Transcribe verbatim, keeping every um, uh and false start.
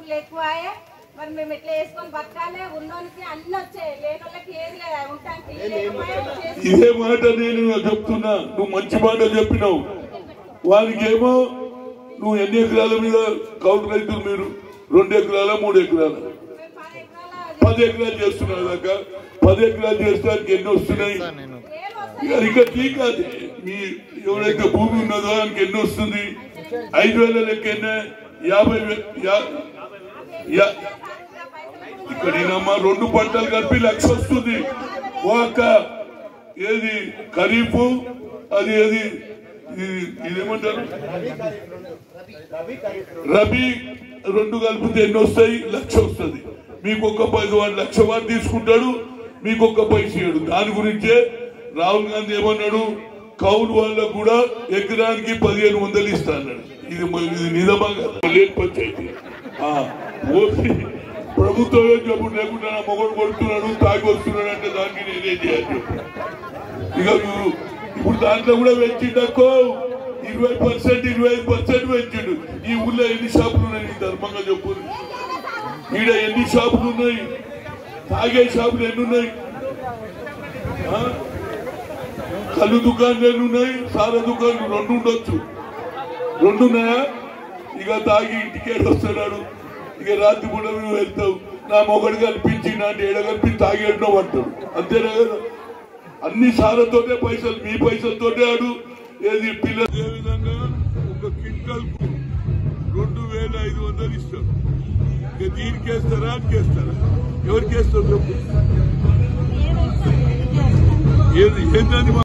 అప్పులు ఎక్కువాయే మరి మేము ఎట్లా వేసుకొని బతకాలి ఉన్నోనికి అన్ని వచ్చాయి లేనోళ్ళకి ఏది లేదా ఉంటానికి ఇదే మాట నేను చెప్తున్నా నువ్వు మంచి మాట చెప్పినావు వానికేమో నువ్వు ఎన్ని ఎకరాల మీద కౌలు రైతులు మీరు రెండు ఎకరాల మూడు ఎకరాల పది ఎకరాలు చేస్తున్నారు దాకా పది ఎకరాలు చేస్తానికి ఎన్ని వస్తున్నాయి ఇంకా టీకాదు మీ ఎవరైతే భూమి ఉన్నదో దానికి ఎన్ని వస్తుంది ఐదు వేల లెక్క ఎన్న యాభై ఇక్కడేనమ్మా రెండు పంటలు కలిపి లక్ష వస్తుంది ఒక ఏది ఖరీఫ్ అది ఏది ఇదేమంటారు రబీ రెండు కలిపితే ఎన్ని వస్తాయి లక్ష వస్తుంది మీకు ఒక్క పైసా వాడు లక్ష వాడు తీసుకుంటాడు మీకు ఒక్క పైస ఇయ్యడు దాని గురించే రాహుల్ గాంధీ ఏమన్నాడు కౌలు వాళ్ళకు కూడా ఎకరానికి పదిహేను వందలు ఇస్తా అన్నాడు ఇది ఇది నిజమా కదా లేని పంచాయతీ ఓసి ప్రభుత్వం ఏం చెప్పు లేకుండా నా మొగడు కొడుతున్నాడు తాగి వస్తున్నాడు అంటే దానికి నేనేం చేయాలి ఇక ఇప్పుడు దాంట్లో కూడా పెంచిండక్కో ఇరవై పర్సెంట్ ఇరవై ఐదు పర్సెంట్ పెంచిండు ఈ ఊళ్ళో ఎన్ని షాపులు ఉన్నాయి నీ ధర్మంగా చెప్పు ఈడ ఎన్ని షాపులు ఉన్నాయి తాగే షాపులు ఎన్ని ఉన్నాయి కళ్ళు దుకాణాలు ఎన్ని ఉన్నాయి సారా దుకాణాలు రెండు ఉండొచ్చు రెండు ఉన్నాయా ఇక తాగి ఇంటికి వస్తున్నాడు ఇక రాత్రి కూడా నువ్వు వెళ్తావు నా మొగడు కనిపించి నా ఏడ కనిపించి తాగేటో పడతాడు అంతేనా కదా అన్ని సారతోటే పైసలు మీ పైసలతోటే ఆడు ఏది పిల్లలు ఏ విధంగా ఒక క్వింటల్ కు రెండు వేల ఐదు వందలు ఇస్తారు ఇక దీనికి వేస్తారా అనికేస్తారా ఎవరికి వేస్తారు చెప్పు ఏది ఏంటని